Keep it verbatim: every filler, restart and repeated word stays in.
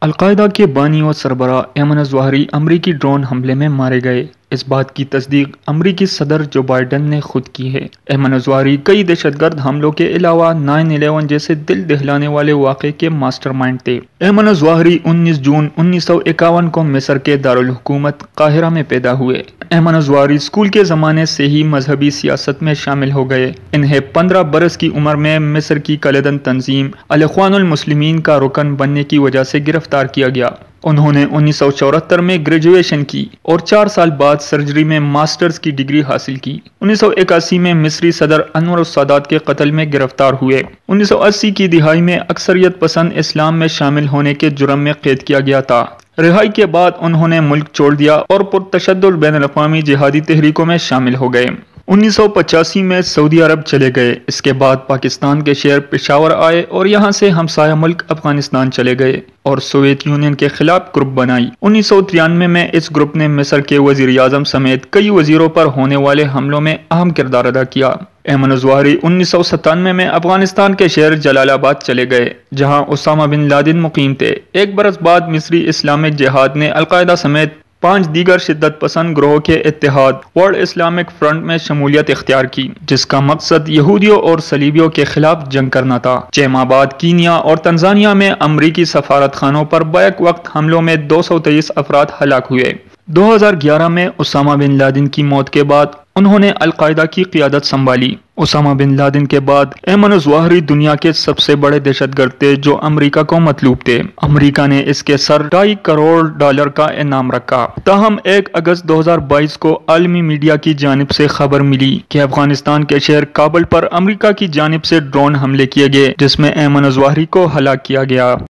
القاعدہ کے بانی و سربراہ ایمن الظواہری امریکی ڈرون حملے میں مارے گئے۔ اس بات کی تصدیق امریکی صدر جو بائیڈن نے خود کی ہے۔ ایمن الظواہری کئی دہشت گرد حملوں کے علاوہ نائن الیون جیسے دل دہلانے والے واقعے کے ماسٹر مائنڈ تھے۔ ایمن الظواہری انیس جون انیس سو اکاون کو مصر کے دارالحکومت قاہرہ میں پیدا ہوئے۔ ایمن الظواہری اسکول کے زمانے سے ہی مذہبی سیاست میں شامل ہو گئے۔ انہیں پندرہ برس کی عمر میں مصر کی کلدن تنظیم الاخوان المسلمین کا رکن بننے کی وجہ سے گرفتار کیا گیا۔ انہوں نے انیس سو چوہتر میں گریجویشن کی اور چار سال بعد سرجری میں ماسٹرز کی ڈگری حاصل کی۔ انیس سو اکاسی میں مصری صدر انور السادات کے قتل میں گرفتار ہوئے۔ انیس سو اسی کی دہائی میں اکثریت پسند اسلام میں شامل ہونے کے جرم میں قید کیا گیا تھا۔ رہائی کے بعد انہوں نے ملک چھوڑ دیا اور پرتشدد بین الاقوامی جہادی تحریکوں میں شامل ہو گئے۔ انیس سو پچاسی میں سعودی عرب چلے گئے۔ اس کے بعد پاکستان کے شہر پشاور آئے اور یہاں سے ہمسایہ ملک افغانستان چلے گئے اور سوویت یونین کے خلاف گروپ بنائی۔ انیس سو ترانوے میں اس گروپ نے مصر کے وزیر اعظم سمیت کئی وزیروں پر ہونے والے حملوں میں اہم کردار ادا کیا۔ ایمن الظواہری انیس سو ستانوے میں افغانستان کے شہر جلال آباد چلے گئے جہاں اسامہ بن لادن مقیم تھے۔ ایک برس بعد مصری اسلامک جہاد نے القاعدہ سمیت پانچ دیگر شدت پسند گروہوں کے اتحاد ورلڈ اسلامک فرنٹ میں شمولیت اختیار کی، جس کا مقصد یہودیوں اور صلیبیوں کے خلاف جنگ کرنا تھا۔ چھ ماہ بعد کینیا اور تنزانیہ میں امریکی سفارت خانوں پر بیک وقت حملوں میں دو سو تیئیس افراد ہلاک ہوئے۔ دو ہزار گیارہ میں اسامہ بن لادن کی موت کے بعد انہوں نے القاعدہ کی قیادت سنبھالی۔ اسامہ بن لادن کے بعد ایمن الظواہری دنیا کے سب سے بڑے دہشت گرد تھے جو امریکہ کو مطلوب تھے۔ امریکہ نے اس کے سر ڈھائی کروڑ ڈالر کا انعام رکھا۔ تاہم ایک اگست دو ہزار بائیس کو عالمی میڈیا کی جانب سے خبر ملی کہ افغانستان کے شہر کابل پر امریکہ کی جانب سے ڈرون حملے کیے گئے جس میں ایمن الظواہری کو ہلاک کیا گیا۔